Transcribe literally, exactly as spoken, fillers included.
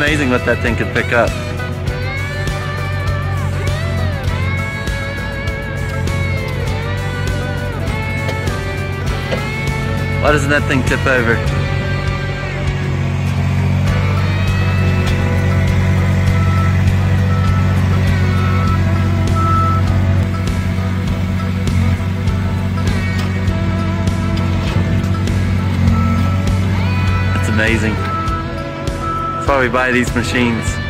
amazing what that thing could pick up. Why doesn't that thing tip over? It's amazing. That's why we buy these machines.